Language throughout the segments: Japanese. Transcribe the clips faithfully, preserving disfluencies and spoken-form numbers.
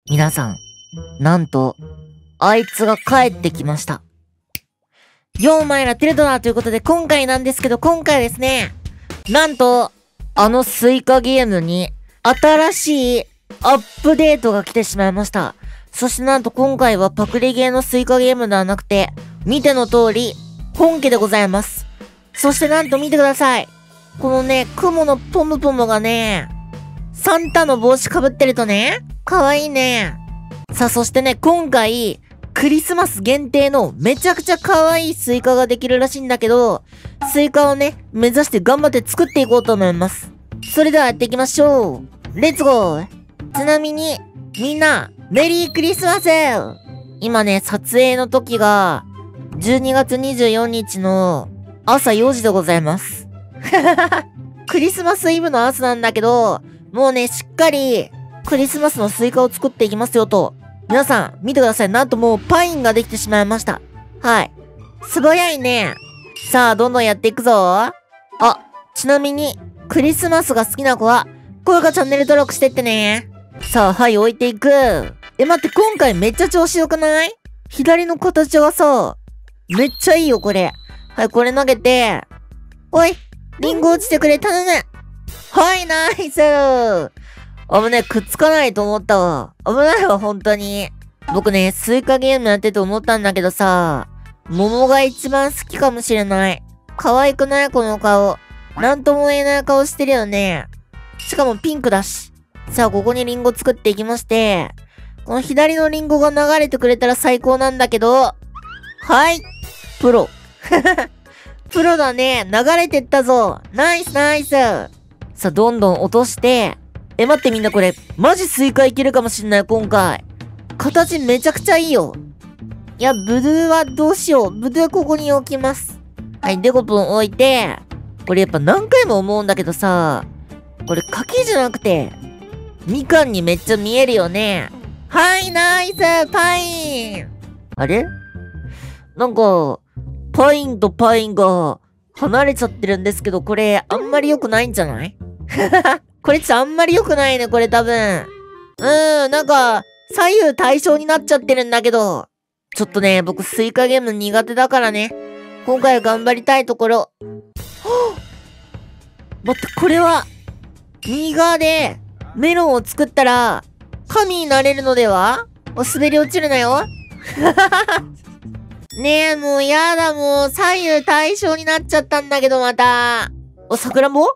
皆さん、なんと、あいつが帰ってきました。ようお前らテレドだということで今回なんですけど、今回ですね、なんと、あのスイカゲームに新しいアップデートが来てしまいました。そしてなんと今回はパクリゲーのスイカゲームではなくて、見ての通り、本家でございます。そしてなんと見てください。このね、雲のポムポムがね、サンタの帽子かぶってるとね、かわいいね。さあ、そしてね、今回、クリスマス限定のめちゃくちゃ可愛いスイカができるらしいんだけど、スイカをね、目指して頑張って作っていこうと思います。それではやっていきましょう。レッツゴー。ちなみに、みんな、メリークリスマス。今ね、撮影の時が、じゅうにがつにじゅうよっかの朝よじでございます。クリスマスイブの朝なんだけど、もうね、しっかり、クリスマスのスイカを作っていきますよと。皆さん、見てください。なんともうパインができてしまいました。はい。素早いね。さあ、どんどんやっていくぞ。あ、ちなみに、クリスマスが好きな子は、高評価チャンネル登録してってね。さあ、はい、置いていく。え、待って、今回めっちゃ調子良くない？左の形がさ、めっちゃいいよ、これ。はい、これ投げて。おい、リンゴ落ちてくれ、頼む。はい、ナイスー。危ねえ、くっつかないと思ったわ。危ないわ、本当に。僕ね、スイカゲームやってて思ったんだけどさ、桃が一番好きかもしれない。可愛くない？この顔。なんとも言えない顔してるよね。しかもピンクだし。さあ、ここにリンゴ作っていきまして、この左のリンゴが流れてくれたら最高なんだけど、はい。プロ。プロだね。流れてったぞ。ナイスナイス。さあ、どんどん落として、え、待ってみんなこれ、マジスイカいけるかもしんない、今回。形めちゃくちゃいいよ。いや、ブドゥはどうしよう。ブドゥここに置きます。はい、デコポン置いて、これやっぱ何回も思うんだけどさ、これ柿じゃなくて、みかんにめっちゃ見えるよね。はい、ナイスパイン。あれなんか、パインとパインが離れちゃってるんですけど、これあんまり良くないんじゃない？これちょっとあんまり良くないね、これ多分。うーん、なんか、左右対称になっちゃってるんだけど。ちょっとね、僕スイカゲーム苦手だからね。今回は頑張りたいところ。はぁ待って、これは、右側でメロンを作ったら、神になれるのでは？お、滑り落ちるなよ。ねえ、もうやだ、もう左右対称になっちゃったんだけど、また。お、さくらんぼ？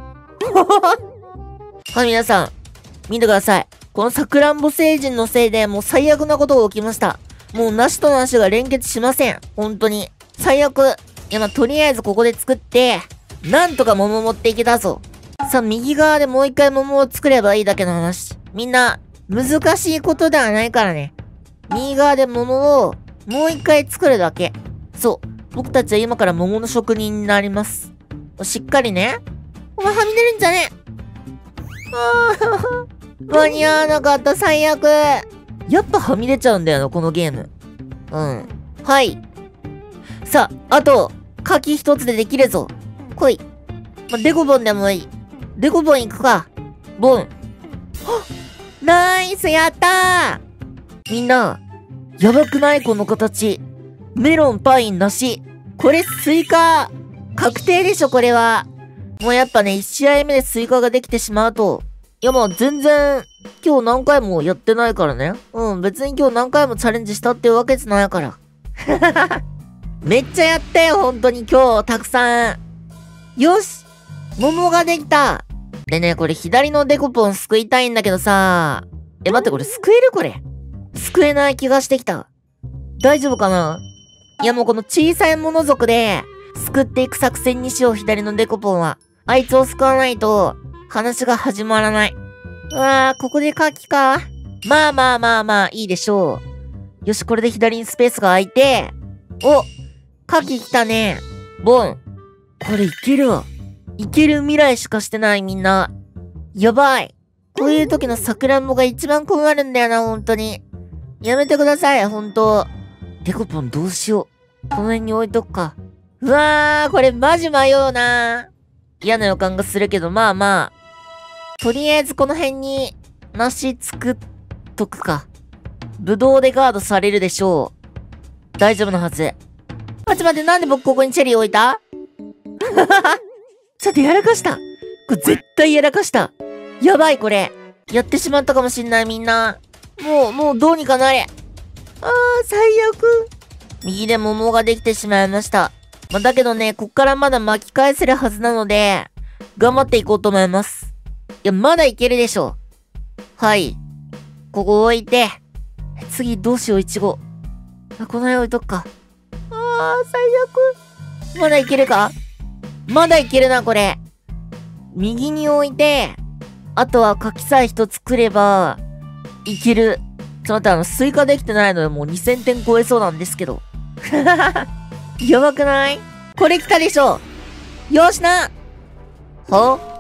はい、皆さん、見てください。このさくらんぼ星人のせいでもう最悪なことが起きました。もうなしとなしが連結しません。本当に。最悪。いや、まあ、とりあえずここで作って、なんとか桃持っていけたぞ。さあ、右側でもう一回桃を作ればいいだけの話。みんな、難しいことではないからね。右側で桃をもう一回作るだけ。そう。僕たちは今から桃の職人になります。しっかりね。お前はみ出るんじゃねえ。ああ、間に合わなかった、最悪。やっぱはみ出ちゃうんだよな、このゲーム。うん。はい。さあ、あと、柿一つでできるぞ。来い。ま、デコボンでもいい。デコボン行くか。ボン。はっ！ナイス、やったー！みんな、やばくないこの形。メロン、パイン、梨。これスイカ。確定でしょ、これは。もうやっぱね、いち試合目でスイカができてしまうと、いやもう全然、今日何回もやってないからね。うん、別に今日何回もチャレンジしたっていうわけじゃないから。めっちゃやったよ、本当に今日、たくさん。よし！桃ができた！でね、これ左のデコポン救いたいんだけどさ。え、待って、これ救えるこれ。救えない気がしてきた。大丈夫かな？いやもうこの小さいもの族で、救っていく作戦にしよう、左のデコポンは。あいつを救わないと、話が始まらない。うわー、ここで柿か。まあまあまあまあ、いいでしょう。よし、これで左にスペースが空いて、お、柿来たね。ボン。これいけるわ。いける未来しかしてない、みんな。やばい。こういう時のさくらんぼが一番困るんだよな、ほんとに。やめてください、ほんと。デコポンどうしよう。この辺に置いとくか。うわー、これマジ迷うな。嫌な予感がするけど、まあまあ。とりあえずこの辺に、梨作っとくか。ぶどうでガードされるでしょう。大丈夫なはず。待って待って、なんで僕ここにチェリー置いたちょっとやらかした。これ絶対やらかした。やばいこれ。やってしまったかもしんないみんな。もう、もうどうにかなれ。あー、最悪。右で桃ができてしまいました。まあ、だけどね、こっからまだ巻き返せるはずなので、頑張っていこうと思います。いや、まだいけるでしょ。はい。ここ置いて、次どうしよう、いちご。あ、この辺置いとくか。あー、最悪。まだいけるか？まだいけるな、これ。右に置いて、あとは柿さえ一つ作れば、いける。ちょっと待って、あの、スイカできてないのでもうにせんてん超えそうなんですけど。やばくない？これ来たでしょ。よーしな。は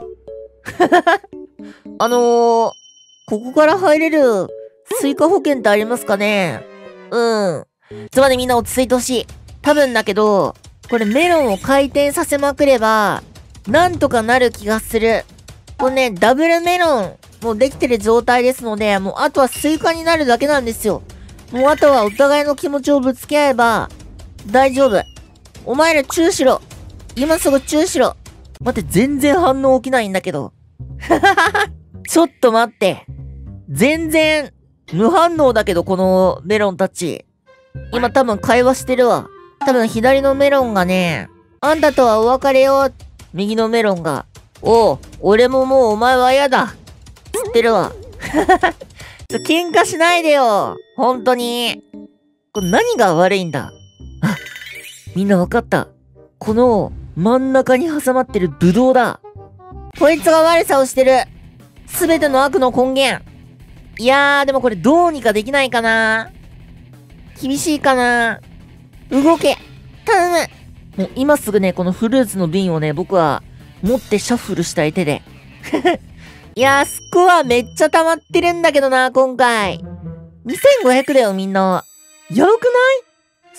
あのー、ここから入れるスイカ保険ってありますかね？うん。つまりみんな落ち着いてほしい。多分だけど、これメロンを回転させまくれば、なんとかなる気がする。これね、ダブルメロン、もうできてる状態ですので、もうあとはスイカになるだけなんですよ。もうあとはお互いの気持ちをぶつけ合えば、大丈夫。お前らチューしろ。今すぐチューしろ。待って、全然反応起きないんだけど。ちょっと待って。全然、無反応だけど、このメロンたち。今多分会話してるわ。多分左のメロンがね、あんたとはお別れよ。右のメロンが、おう、俺ももうお前は嫌だ。つってるわ。ちょ、喧嘩しないでよ。本当に。これ何が悪いんだ？あ、みんなわかった。この真ん中に挟まってるブドウだ。こいつが悪さをしてる。すべての悪の根源。いやー、でもこれどうにかできないかな。厳しいかな。動け。頼む。もう今すぐね、このフルーツの瓶をね、僕は持ってシャッフルしたい手で。いやー、スコアめっちゃ溜まってるんだけどな、今回。にせんごひゃくだよ、みんな。やばくない？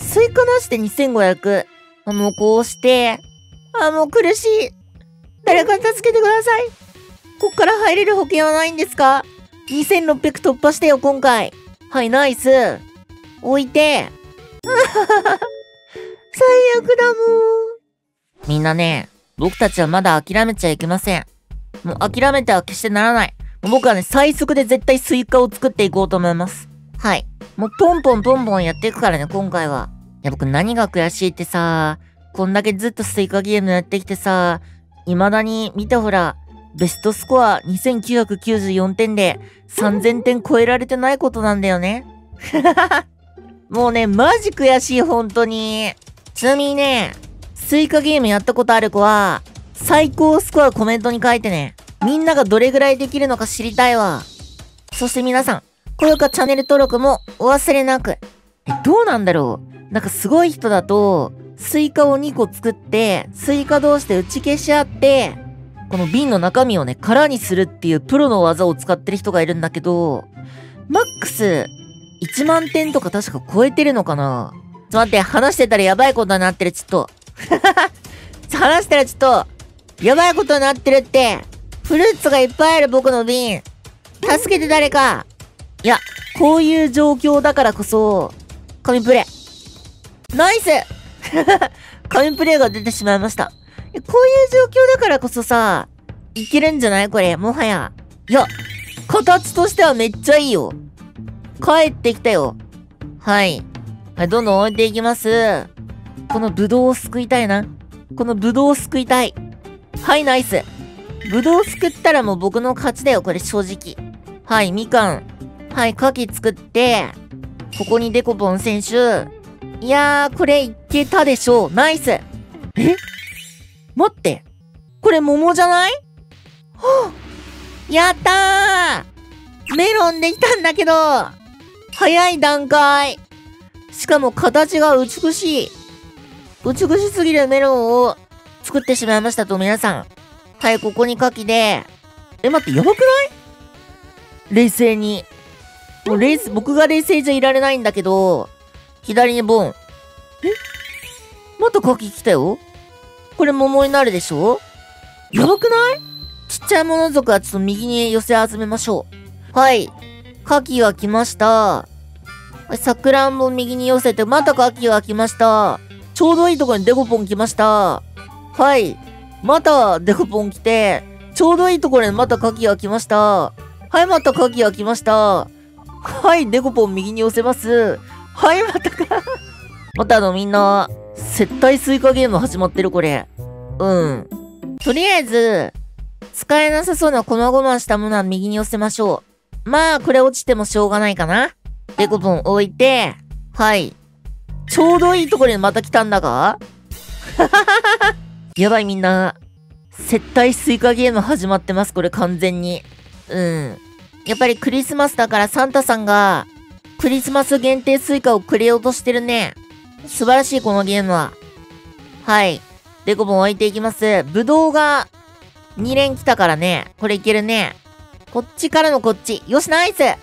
スイカなしでにせんごひゃく。あ、もうこうして。あ、もう苦しい。誰か助けてください。こっから入れる保険はないんですか？ にせんろっぴゃく 突破してよ、今回。はい、ナイス。置いて。最悪だもん。みんなね、僕たちはまだ諦めちゃいけません。もう諦めては決してならない。もう僕はね、最速で絶対スイカを作っていこうと思います。はい。もうポンポンポンポンやっていくからね、今回は。いや、僕何が悔しいってさ、こんだけずっとスイカゲームやってきてさ、未だに見てほら、ベストスコアにせんきゅうひゃくきゅうじゅうよんてんでさんぜんてん超えられてないことなんだよね。もうね、マジ悔しい、本当に。ちなみにね、スイカゲームやったことある子は、最高スコアコメントに書いてね。みんながどれぐらいできるのか知りたいわ。そして皆さん、高評価チャンネル登録もお忘れなく。え、どうなんだろう？なんかすごい人だと、スイカをにこ作って、スイカ同士で打ち消し合って、この瓶の中身をね、空にするっていうプロの技を使ってる人がいるんだけど、マックスいちまんてんとか確か超えてるのかな？ちょっと待って、話してたらやばいことになってる、ちょっと。話したらちょっと、やばいことになってるって。フルーツがいっぱいある僕の瓶。助けて誰か。いや、こういう状況だからこそ、神プレイ。ナイス神プレイが出てしまいました。こういう状況だからこそさ、いけるんじゃないこれ、もはや。いや、形としてはめっちゃいいよ。帰ってきたよ。はい。はい、どんどん置いていきます。このブドウを救いたいな。このブドウを救いたい。はい、ナイス。ブドウを救ったらもう僕の勝ちだよ、これ正直。はい、みかん。はい、牡蠣作って、ここにデコポン選手。いやー、これいけたでしょう。ナイス。え？待って。これ桃じゃない？はぁ！やったー！メロンできたんだけど、早い段階。しかも形が美しい。美しすぎるメロンを作ってしまいましたと、皆さん。はい、ここに牡蠣で。え、待って、やばくない？冷静に。もう冷静、僕が冷静じゃいられないんだけど、左にボン。え？また牡蠣来たよ？これ桃になるでしょ？やばくない？ちっちゃいもの族はちょっと右に寄せ集めましょう。はい。牡カキが来ました。さくらんぼ右に寄せて、またカキが来ました。ちょうどいいところにデコポン来ました。はい。またデコポン来て、ちょうどいいところにまたカキが来ました。はい、またカキが来ました。はい、デコポン右に寄せます。はい、またか。またあのみんな、接待スイカゲーム始まってるこれ。うん。とりあえず、使えなさそうな細々したものは右に寄せましょう。まあ、これ落ちてもしょうがないかな。デコポン置いて、はい。ちょうどいいところにまた来たんだがやばいみんな。接待スイカゲーム始まってます、これ完全に。うん。やっぱりクリスマスだからサンタさんが、クリスマス限定スイカをくれようとしてるね。素晴らしい、このゲームは。はい。デコポン置いていきます。ブドウがに連来たからね。これいけるね。こっちからのこっち。よし、ナイス待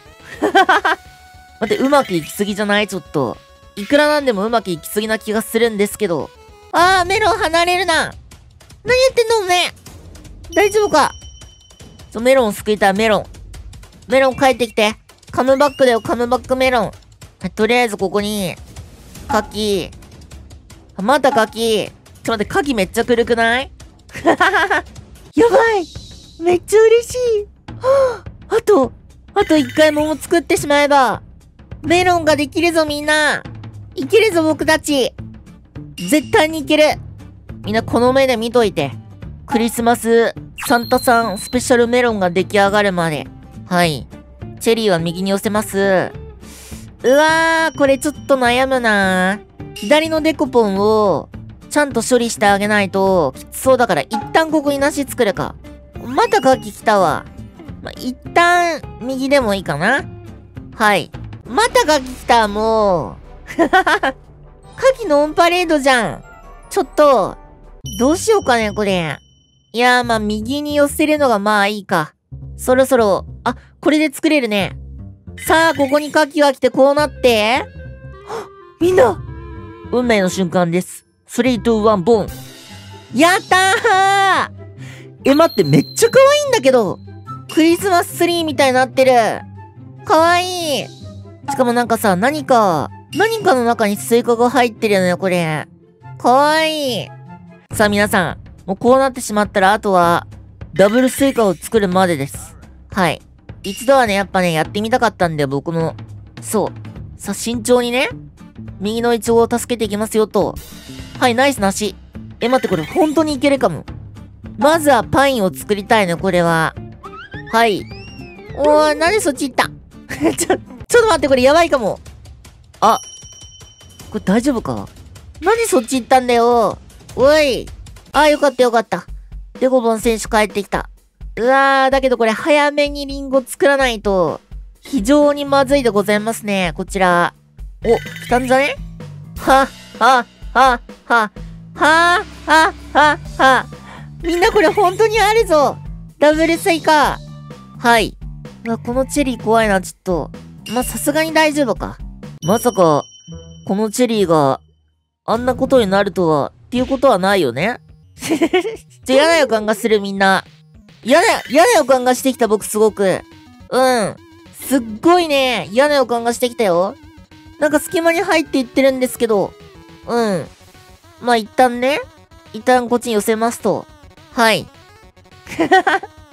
って、うまくいきすぎじゃない？ちょっと。いくらなんでもうまくいきすぎな気がするんですけど。あー、メロン離れるな。何やってんのね。大丈夫か？そう、メロン救いたい、メロン。メロン帰ってきて。カムバックだよ、カムバックメロン。とりあえずここに、カキ。またカキ。ちょっと待って、カキめっちゃ古くない？やばい。めっちゃ嬉しい。はぁ、あと、あと一回桃作ってしまえば、メロンができるぞみんな。いけるぞ僕たち。絶対にいける。みんなこの目で見といて。クリスマスサンタさんスペシャルメロンが出来上がるまで。はい。チェリーは右に寄せます。うわー、これちょっと悩むなー。左のデコポンを、ちゃんと処理してあげないと、きつそうだから、一旦ここに梨作るか。またカキ来たわ。ま、一旦、右でもいいかな。はい。またカキ来た、もう。カキのオンパレードじゃん。ちょっと、どうしようかね、これ。いやー、まあ、右に寄せるのがまあいいか。そろそろ、あ、これで作れるね。さあ、ここにカキが来てこうなって。みんな運命の瞬間です。スリー、ツー、ワン、ボン。やったー！え、待って、めっちゃ可愛いんだけど。クリスマスツリーみたいになってる。可愛い。しかもなんかさ、何か、何かの中にスイカが入ってるよね、これ。可愛い。さあ皆さん、もうこうなってしまったら、あとは、ダブルスイカを作るまでです。はい。一度はね、やっぱね、やってみたかったんだよ、僕も。そう。さあ、慎重にね、右のイチゴを助けていきますよ、と。はい、ナイス梨。え、待って、これ本当にいけるかも。まずはパインを作りたいね、これは。はい。おー、なんでそっち行ったちょ、ちょっと待って、これやばいかも。あ。これ大丈夫か？なんでそっち行ったんだよ。おい。あー、よかったよかった。デコボン選手帰ってきた。うわー、だけどこれ早めにリンゴ作らないと、非常にまずいでございますね、こちら。お、来たんじゃね？は、は、は、は、は、は、は、は。みんなこれ本当にあるぞ。ダブルスイカ。はい。うわ、このチェリー怖いな、ちょっと。まあ、さすがに大丈夫か。まさか、このチェリーが、あんなことになるとは、っていうことはないよね。ちょ、嫌な予感がするみんな。嫌な、嫌な予感がしてきた僕すごく。うん。すっごいね、嫌な予感がしてきたよ。なんか隙間に入っていってるんですけど。うん。まあ、一旦ね。一旦こっちに寄せますと。はい。みんなヘル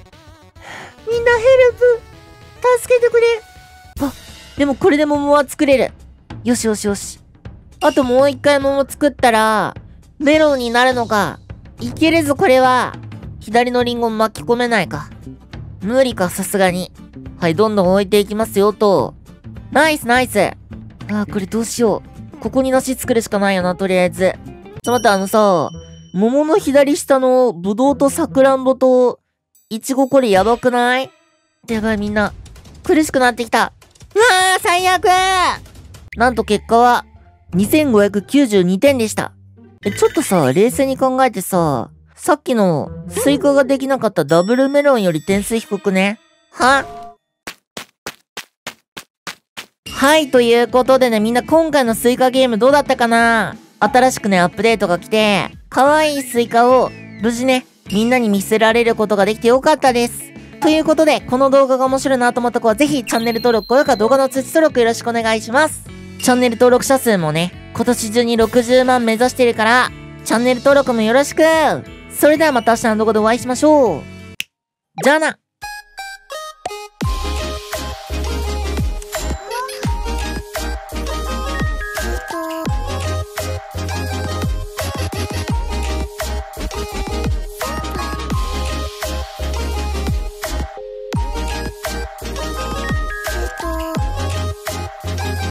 プ助けてくれ。あ、でもこれで桃は作れる。よしよしよし。あともう一回桃作ったら、メロンになるのか。いけるぞ、これは。左のリンゴ巻き込めないか。無理か、さすがに。はい、どんどん置いていきますよ、と。ナイス、ナイス。あー、これどうしよう。ここに梨作るしかないよな、とりあえず。ちょ、待って、あのさ、桃の左下のブドウとサクランボと、イチゴこれやばくない？やばい、みんな。苦しくなってきた。うわー、最悪！なんと結果は、にせんごひゃくきゅうじゅうにてんでした。え、ちょっとさ、冷静に考えてさ、さっきのスイカができなかったダブルメロンより点数低くね？は？はい、ということでね、みんな今回のスイカゲームどうだったかな？新しくね、アップデートが来て、可愛いスイカを無事ね、みんなに見せられることができてよかったです。 ということで、この動画が面白いなと思った子はぜひチャンネル登録、高評価、動画の通知登録よろしくお願いします。チャンネル登録者数もね、今年中にろくじゅうまん目指してるから、チャンネル登録もよろしく。それではまた明日の動画でお会いしましょう。じゃあな。